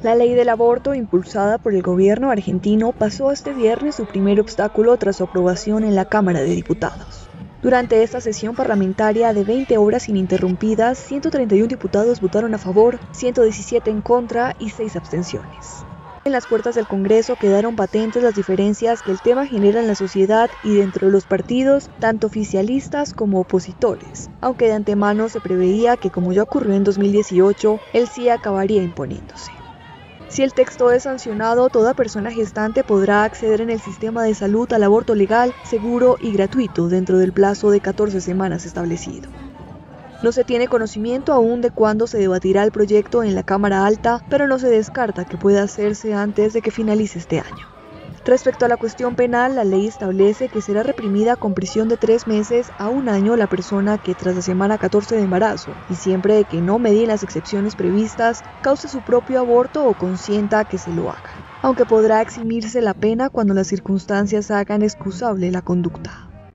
La ley del aborto, impulsada por el gobierno argentino, pasó este viernes su primer obstáculo tras su aprobación en la Cámara de Diputados. Durante esta sesión parlamentaria de 20 horas ininterrumpidas, 131 diputados votaron a favor, 117 en contra y 6 abstenciones. En las puertas del Congreso quedaron patentes las diferencias que el tema genera en la sociedad y dentro de los partidos, tanto oficialistas como opositores, aunque de antemano se preveía que, como ya ocurrió en 2018, el sí acabaría imponiéndose. Si el texto es sancionado, toda persona gestante podrá acceder en el sistema de salud al aborto legal, seguro y gratuito dentro del plazo de 14 semanas establecido. No se tiene conocimiento aún de cuándo se debatirá el proyecto en la Cámara Alta, pero no se descarta que pueda hacerse antes de que finalice este año. Respecto a la cuestión penal, la ley establece que será reprimida con prisión de 3 meses a 1 año la persona que tras la semana 14 de embarazo, y siempre que no medie las excepciones previstas, cause su propio aborto o consienta que se lo haga, aunque podrá eximirse la pena cuando las circunstancias hagan excusable la conducta.